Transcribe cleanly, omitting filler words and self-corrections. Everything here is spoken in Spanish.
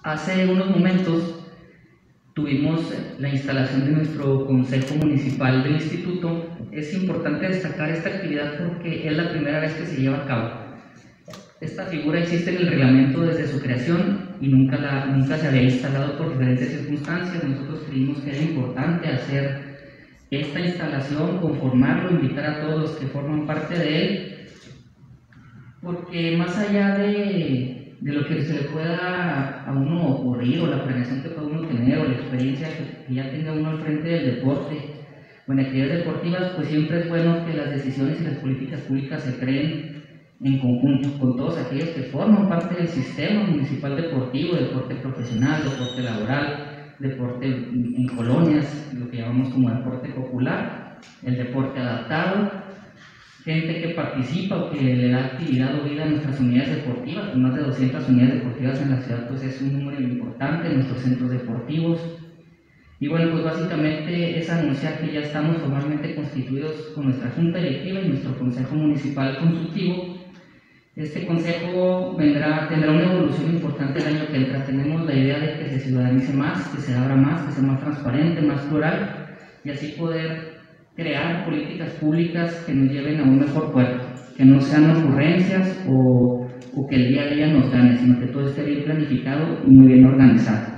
Hace unos momentos tuvimos la instalación de nuestro Consejo Municipal del Instituto. Es importante destacar esta actividad porque es la primera vez que se lleva a cabo. Esta figura existe en el reglamento desde su creación y nunca se había instalado por diferentes circunstancias. Nosotros creímos que era importante hacer esta instalación, conformarlo, invitar a todos los que forman parte de él, porque más allá de lo que se le pueda a uno ocurrir, o la planeación que pueda uno tener, o la experiencia que ya tenga uno al frente del deporte o en actividades deportivas, pues siempre es bueno que las decisiones y las políticas públicas se creen en conjunto con todos aquellos que forman parte del sistema municipal deportivo, deporte profesional, deporte laboral, deporte en colonias, lo que llamamos como deporte popular, el deporte adaptado, gente que participa o que le da actividad o vida a nuestras unidades deportivas, con más de 200 unidades deportivas en la ciudad, pues es un número importante en nuestros centros deportivos. Y bueno, pues básicamente es anunciar que ya estamos formalmente constituidos con nuestra Junta Directiva y nuestro Consejo Municipal Consultivo. Este consejo tendrá una evolución importante el año que entra. Tenemos la idea de que se ciudadanice más, que se abra más, que sea más transparente, más plural, y así poder crear políticas públicas que nos lleven a un mejor puerto, que no sean ocurrencias o que el día a día nos gane, sino que todo esté bien planificado y muy bien organizado.